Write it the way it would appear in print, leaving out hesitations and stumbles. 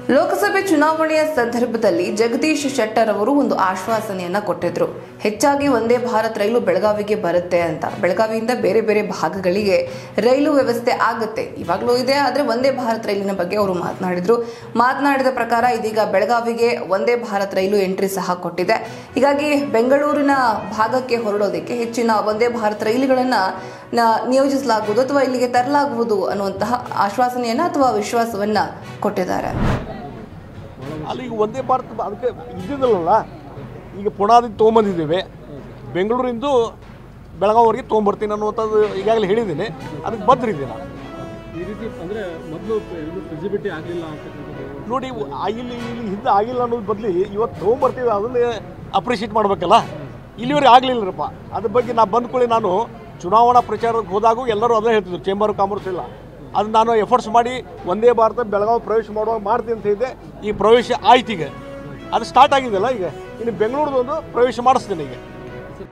ಲೋಕಸಭೆ ಚುನಾವಣೆಯ ಸಂದರ್ಭದಲ್ಲಿ ಜಗದೀಶ್ ಶೆಟ್ಟರ್ ಅವರು ಒಂದು ಆಶ್ವಾಸನೆಯನ್ನ ಕೊಟ್ಟಿದ್ರು. ಹೆಚ್ಚಾಗಿ ಒಂದೇ ಭಾರತ್ ರೈಲು ಬೆಳಗಾವಿಗೆ ಬರುತ್ತೆ ಅಂತ. ಬೆಳಗಾವಿಯಿಂದ ಬೇರೆ ಬೇರೆ ಭಾಗಗಳಿಗೆ ರೈಲು ವ್ಯವಸ್ಥೆ ಆಗುತ್ತೆ, ಇವಾಗಲೂ ಇದೆ. ಆದರೆ ಒಂದೇ ಭಾರತ್ ರೈಲಿನ ಬಗ್ಗೆ ಅವರು ಮಾತನಾಡಿದ ಪ್ರಕಾರ ಇದೀಗ ಬೆಳಗಾವಿಗೆ ಒಂದೇ ಭಾರತ್ ರೈಲು ಎಂಟ್ರಿ ಸಹ ಕೊಟ್ಟಿದೆ. ಹೀಗಾಗಿ ಬೆಂಗಳೂರಿನ ಭಾಗಕ್ಕೆ ಹೊರಡೋದಕ್ಕೆ ಹೆಚ್ಚಿನ ಒಂದೇ ಭಾರತ್ ರೈಲುಗಳನ್ನ ನಿಯೋಜಿಸಲಾಗುವುದು ಅಥವಾ ಇಲ್ಲಿಗೆ ತರಲಾಗುವುದು ಅನ್ನುವಂತಹ ಆಶ್ವಾಸನೆಯನ್ನ ಅಥವಾ ವಿಶ್ವಾಸವನ್ನ ಕೊಟ್ಟಿದ್ದಾರೆ. ಅಲ್ಲಿ ಈಗ ಒಂದೇ ಭಾರತ ಅದಕ್ಕೆ ಇದ್ದಿದ್ದಲ್ಲ, ಈಗ ಪುಣಾದಿಂದ ತೊಗೊಂಬಂದಿದ್ದೇವೆ, ಬೆಂಗಳೂರಿಂದ ಬೆಳಗಾವಿವರೆಗೆ ತೊಗೊಂಬರ್ತೀನಿ ಅನ್ನುವಂಥದ್ದು ಈಗಾಗಲೇ ಹೇಳಿದ್ದೀನಿ. ಅದಕ್ಕೆ ಬದ್ರಿದ್ದೀನಿ ಈ ರೀತಿ ಅಂದರೆ ಮೊದಲು ಫಿಸಿಬಿಲಿಟಿ ಆಗಲಿಲ್ಲ ನೋಡಿ. ಇಲ್ಲಿ ಹಿಂದೆ ಆಗಿಲ್ಲ ಅನ್ನೋದು ಬದಲಿ ಇವತ್ತು ತೊಗೊಂಬರ್ತೀವಿ, ಅದನ್ನೇ ಅಪ್ರಿಷಿಯೇಟ್ ಮಾಡಬೇಕಲ್ಲ. ಇಲ್ಲಿವರೆಗೆ ಆಗಲಿಲ್ಲರಪ್ಪ. ಅದ್ರ ಬಗ್ಗೆ ನಾನು ಬಂದ್ಕೊಳ್ಳಿ, ನಾನು ಚುನಾವಣಾ ಪ್ರಚಾರಕ್ಕೆ ಹೋದಾಗೂ ಎಲ್ಲರೂ ಅದೇ ಹೇಳ್ತಿದ್ರು, ಚೇಂಬರ್ ಆಫ್ ಕಾಮರ್ಸ್ ಇಲ್ಲ. ಅದು ನಾನು ಎಫರ್ಟ್ಸ್ ಮಾಡಿ ಒಂದೇ ಭಾರತ ಬೆಳಗಾವಿ ಪ್ರವೇಶ ಮಾಡುವಾಗ ಮಾಡ್ತೀನಿ ಅಂತ ಹೇಳಿದೆ. ಈ ಪ್ರವೇಶ ಆಯ್ತು, ಈಗ ಅದು ಸ್ಟಾರ್ಟ್ ಆಗಿದೆಯಲ್ಲ. ಈಗ ಇನ್ನು ಬೆಂಗಳೂರದೊಂದು ಪ್ರವೇಶ ಮಾಡಿಸ್ತೀನಿ ಈಗ.